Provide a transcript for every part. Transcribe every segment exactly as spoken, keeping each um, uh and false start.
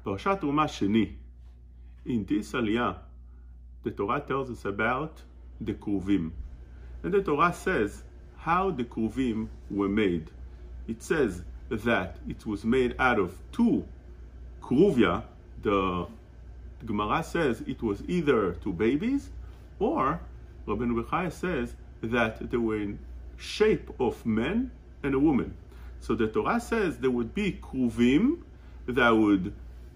Parashat Terumah Sheni. In this aliyah, the Torah tells us about the kruvim. And the Torah says how the kruvim were made. It says that it was made out of two kruvia. The Gemara says it was either two babies, or Rabbi says that they were in shape of men and a woman. So the Torah says there would be kruvim that would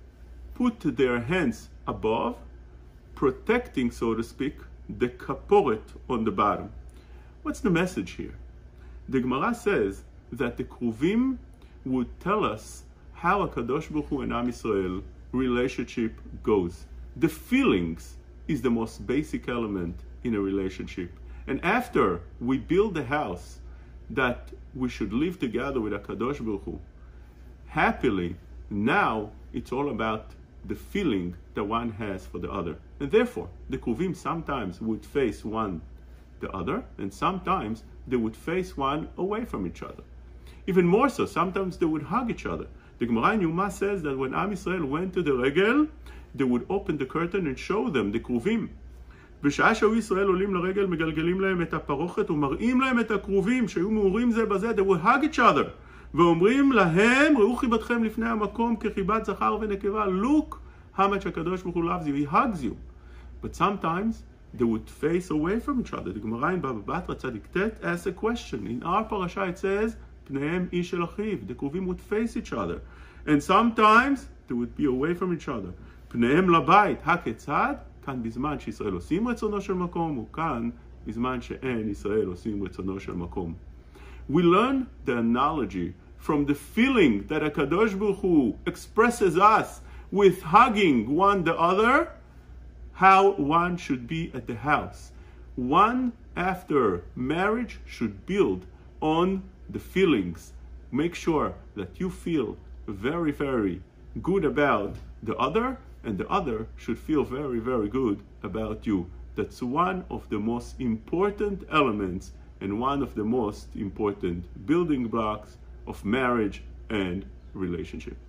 put their hands above, protecting, so to speak, the kaporet on the bottom. What's the message here? The Gemara says that the kruvim would tell us how a Kadosh Baruch Hu and Am Yisrael relationship goes. The feelings is the most basic element in a relationship. And after we build the house that we should live together with a Kadosh Baruch Hu happily, now it's all about the feeling that one has for the other. And therefore, the kruvim sometimes would face one the other, and sometimes they would face one away from each other. Even more so, sometimes they would hug each other. The Gemara in Yuma says that when Am Yisrael went to the regel, they would open the curtain and show them the kruvim. בשעה שהיו ישראל עולים לרגל, מגלגלים להם את הפרוכת ומראים להם את הקרובים שהיו מעורים זה בזה, they would hug each other. ואומרים להם, ראו חיבתכם לפני המקום כחיבת זכר ונקבה. Look how much הקדוש ברוך הוא loves you. He hugs you. But sometimes they would face away from each other. The Gemara in Baba Batra Tzadik Tet asks a question. In our parasha it says, פניהם איש אל אחיו. The kruvim would face each other. And sometimes they would be away from each other. פניהם לבית. הכיצד? כאן בזמן שישראל עושים רצונו של מקום, וכאן בזמן שאין ישראל עושים רצונו של מקום. We learn the analogy from the feeling that a Kadosh Baruch Hu expresses us with hugging one the other, how one should be at the house. One, after marriage, should build on the feelings. Make sure that you feel very, very good about the other, and the other should feel very, very good about you. That's one of the most important elements and one of the most important building blocks of marriage and relationship.